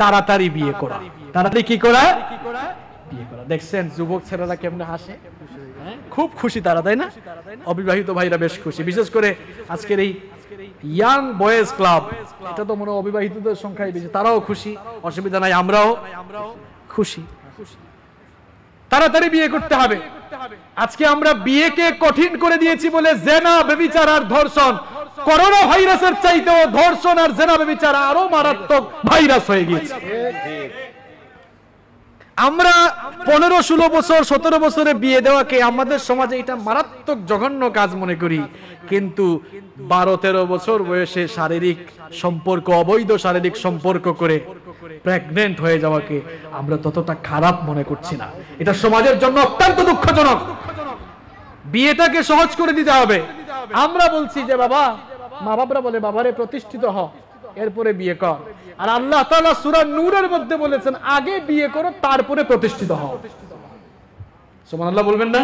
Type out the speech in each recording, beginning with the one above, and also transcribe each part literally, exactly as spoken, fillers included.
তাড়াতাড়ি বিয়ে করা। তাড়াতাড়ি কি করা? বিয়ে করা। দেখছেন যুবক ছেলেরা কেমনে হাসে, খুব খুশি তারা, তাই না? অবিবাহিত ভাইরা বেশ খুশি, বিশেষ করে আজকের এই ইয়াং বয়েজ ক্লাব, এটা তো মনে অবিবাহিতদের সংখ্যাই বেশি, তারাও খুশি, অসুবিধা নাই, আমরাও খুশি। তাড়াতাড়ি বিয়ে করতে হবে। আজকে আমরা বিয়েকে কঠিন করে দিয়েছি বলে জেনা, ব্যভিচার আর ধর্ষণ করোনা ভাইরাসের চাইতেও ধর্ষণ আর জেনা ব্যভিচার আরো মারাত্মক ভাইরাস হয়ে গিয়েছে। আমরা পনেরো ষোলো বছর সতেরো বছরে বিয়ে দেওয়াকে আমাদের সমাজে এটা মারাত্মক জঘন্য কাজ মনে করি, কিন্তু বারো তেরো বছর বয়সে শারীরিক সম্পর্ক, অবৈধ শারীরিক সম্পর্ক করে প্রেগনেন্ট হয়ে যাওয়াকে আমরা ততটা খারাপ মনে করছি না। এটা সমাজের জন্য অত্যন্ত দুঃখজনক। বিয়েটাকে সহজ করে দিতে হবে। আমরা বলছি যে বাবা, মা বাবারা বলে বাবারে প্রতিষ্ঠিত হ, এরপরে বিয়ে কর। আর আল্লাহ তাআলা সূরা নূরের মধ্যে বলেছেন আগে বিয়ে করো তারপরে প্রতিষ্ঠিত হও। সুবহানাল্লাহ বলবেন না?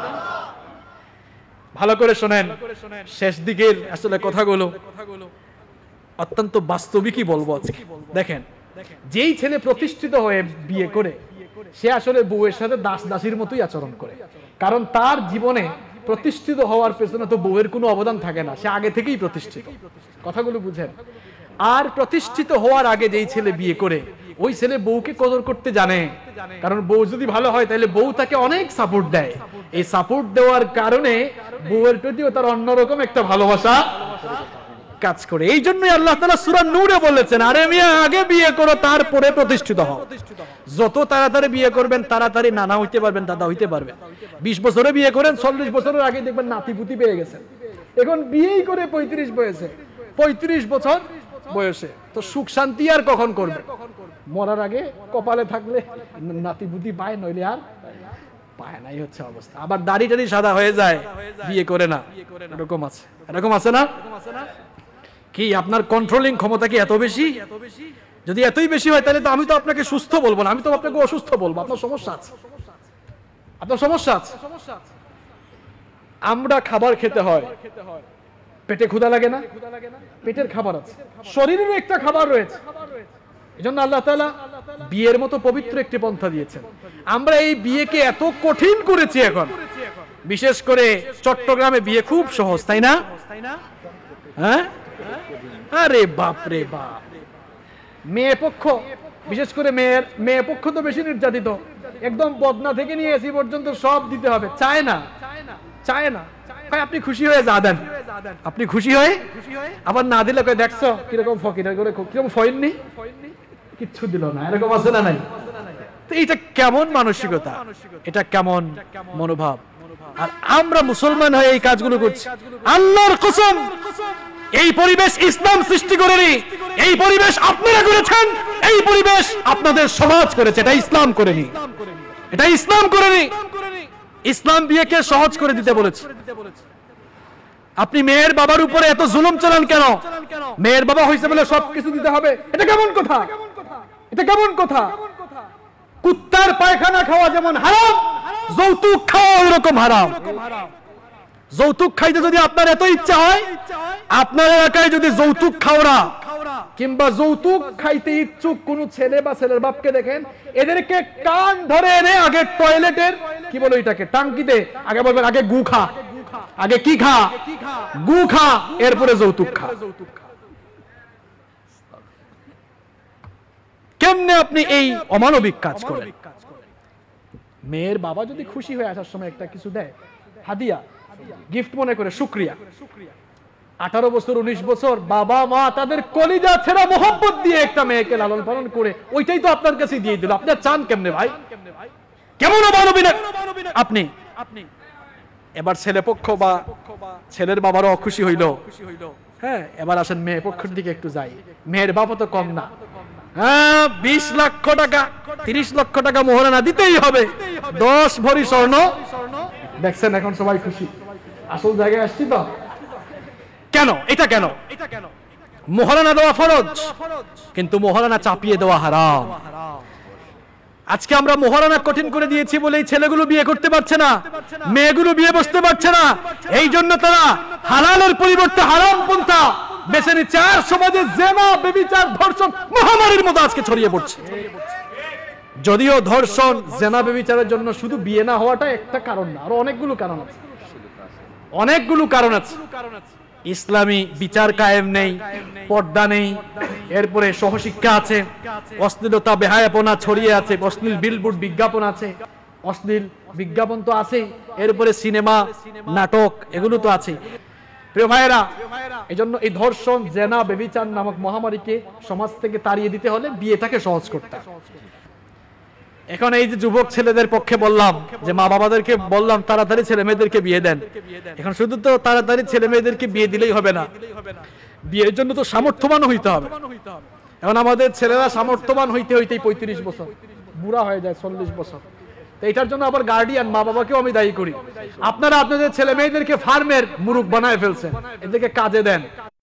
ভালো করে শুনেন, শেষ দিকের আসলে কথাগুলো অত্যন্ত বাস্তবিকই বলবো আজকে। দেখেন, যেই ছেলে প্রতিষ্ঠিত হয়ে বিয়ে করে সে আসলে বউয়ের সাথে দাস দাসীর মতোই আচরণ করে, কারণ তার জীবনে প্রতিষ্ঠিত হওয়ার পেছনে তো বউয়ের কোনো অবদান থাকে না, সে আগে থেকেই প্রতিষ্ঠিত। কথাগুলো বুঝেন। আর প্রতিষ্ঠিত হওয়ার আগে যেই ছেলে বিয়ে করে ওই ছেলে বউকে কদর করতে জানে, কারণ বউ যদি ভালো হয় তাহলে বউ তাকে অনেক সাপোর্ট দেয়। এই সাপোর্ট দেওয়ার কারণে বউয়ের প্রতিও তার অন্যরকম একটা ভালোবাসা কাজ করে। এই জন্যই আল্লাহ তাআলা সূরা নূরে বলেছেন আরে মিয়া আগে বিয়ে করো তারপরে প্রতিষ্ঠিত হও। যত তাড়াতাড়ি বিয়ে করবেন তাড়াতাড়ি নানা হইতে পারবেন, দাদা হইতে পারবেন। বিশ বছরে বিয়ে করেন, চল্লিশ বছরের আগে দেখবেন নাতিপুতি পেয়ে গেছেন। এখন বিয়েই করে পঁয়ত্রিশ বয়সে, পঁয়ত্রিশ বছর বয়সে, তো সুখ শান্তি আর কখন করবে? মরার আগে কপালে থাকলে নাতিপুতি পায়, নইলে আর পায় নাই, হচ্ছে অবস্থা। আবার দাড়ি টাড়ি সাদা হয়ে যায়, বিয়ে করে না, এরকম আছে, এরকম আছে না? কি আপনার কন্ট্রোলিং ক্ষমতা কি এত বেশি? যদি এতই বেশি হয় তাহলে তো আমি তো আপনাকে সুস্থ বলবো না, আমি তো আপনাকে অসুস্থ বলবো। আপনার সমস্যা আছে, আপনার সমস্যা আছে। আমরা খাবার খেতে হয়, পেটে ক্ষুধা লাগে না? পেটের খাবার আছে, শরীরের একটা খাবার রয়েছে। এজন্য আল্লাহ তাআলা বিয়ের মতো পবিত্র একটি পন্থা দিয়েছেন। আমরা এই বিয়েকে এত কঠিন করেছি এখন, বিশেষ করে চট্টগ্রামে বিয়ে খুব সহজ, তাই না? হ্যাঁ, আরে বাপ রে বাপ। মেয়ে পক্ষ, বিশেষ করে মেয়ের মেয়ে পক্ষ তো বেশি নির্যাতিত, একদম বদনা থেকে নিয়ে এসি পর্যন্ত সব দিতে হবে, চায় না, চায় না। আপনি খুশি হয়ে যা দেন, আপনি খুশি হয়ে আবার না দিলে কই দেখছো কিরকম ফকির করে, কিরকম ফয়েন নেই, কিচ্ছু দিল না, এরকম আছে না নাই? তো এটা কেমন মানসিকতা, এটা কেমন মনোভাব? আর আমরা মুসলমান হয়ে এই কাজগুলো করছি। আল্লাহর কসম, এই পরিবেশ ইসলাম সৃষ্টি করেনি, এই পরিবেশ আপনারা করেছেন, এই পরিবেশ আপনাদের সমাজ করেছে, এটা ইসলাম করেনি, এটা ইসলাম করেনি। ইসলাম বিয়েকে সহজ করে দিতে বলেছে। আপনি মেয়ের বাবার উপরে এত জুলুম চালান কেন? মেয়ের বাবা হইছে বলে সবকিছু দিতে হবে, এটা কেমন কথা? এটা কেমন কথা? কুত্তার পায়খানা খাওয়া যেমন হারাম, যৌতুক খাওয়া ওইরকম হারাম। যৌতুক খাইতে যদি আপনার এত ইচ্ছা হয়, আপনার এলাকায় যদি যৌতুক খাওয়া কিংবা যৌতুক খাইতে ইচ্ছুক কোন ছেলে বা ছেলের বাপকে দেখেন, এদেরকে কান ধরে এনে আগে টয়লেটের কি বলো এটাকে টাঙ্কিতে আগে বলবেন আগে গু খা, আগে কি খা? গু খা, এরপরে যৌতুক খা। কেমনে আপনি এই অমানবিক কাজ করেন? মেয়ের বাবা যদি খুশি হয়ে আসার সময় একটা কিছু দেয়, হাদিয়া, গিফট মনে করে শুকরিয়া, আঠারো বছর উনিশ বছর বাবা মা তাদের কলিজা ছেড়া মোহব্বত দিয়ে একটা মেয়েকে লালন পালন করে ওইটাই তো আপনার কাছে দিয়ে দিল, আপনি চান কেমনে ভাই? কেমন অমানবিক আপনি? এবার ছেলে পক্ষ বা ছেলের বাবারও অখুশি হইল। হ্যাঁ, এবার আসেন মেয়ে পক্ষের দিকে একটু যাই। মেয়ের বাবা তো কম না, হ্যাঁ বিশ লক্ষ টাকা তিরিশ লক্ষ টাকা মোহরানা দিতেই হবে, দশ ভরি স্বর্ণ। দেখছেন এখন সবাই খুশি, আসল জায়গায় আসছি তো। কেন এটা? কেন মোহরানা দেওয়া ফরজ, কিন্তু মোহরানা চাপিয়ে দেওয়া হারাম। আজকে আমরা মোহরানা কঠিন করে দিয়েছি বলেই ছেলেগুলো বিয়ে করতে পারছে না, মেয়েগুলো বিয়ে বসতে পারছে না। এই জন্য তারা হালালের পরিবর্তে হারাম পন্থা বেছে নিচ্ছে, আর সমাজে জেনা, ব্যভিচার, ধর্ষণ মহামারীর মতো আজকে ছড়িয়ে পড়ছে। যদিও ধর্ষণ, জেনা, ব্যভিচারের জন্য শুধু বিয়ে না হওয়াটা একটা কারণ না, আরো অনেকগুলো কারণ আছে, অনেকগুলো কারণ আছে। ইসলামী বিচার কায়েম নেই, পর্দা নেই, এরপরে সহশিক্ষা আছে, অশ্লীলতা বেহায়াপনা ছড়িয়ে আছে, অশ্লীল বিলবোর্ড বিজ্ঞাপন আছে, অশ্লীল বিজ্ঞাপন তো আছেই, এরপরে সিনেমা, নাটক, এগুলো তো আছে। প্রিয় ভাইয়েরা, এই জন্য এই ধর্ষণ, জেনা, ব্যভিচার নামক মহামারীকে সমাজ থেকে তাড়িয়ে দিতে হলে বিয়েটাকে সহজ করতে হবে। এখন এই যে যুবক ছেলেদের পক্ষে বললাম যে মা বাবাদেরকে বললাম তাড়াতাড়ি ছেলে মেয়েদেরকে বিয়ে দেন, এখন শুধু তো তাড়াতাড়ি ছেলে মেয়েদেরকে বিয়ে দিলেই হবে না, বিয়ের জন্য তো সামর্থ্যবান হইতে হবে। এখন আমাদের ছেলেরা সামর্থ্যবান হইতে হইতেই পঁয়ত্রিশ বছর, বুড়া হয়ে যায় চল্লিশ বছর। তো এটার জন্য আবার গার্ডিয়ান, মা বাবাকেও আমি দায়ী করি। আপনারা আপনাদের ছেলে মেয়েদেরকে ফার্মের মুরুখ বানায় ফেলছেন, এদেরকে কাজে দেন।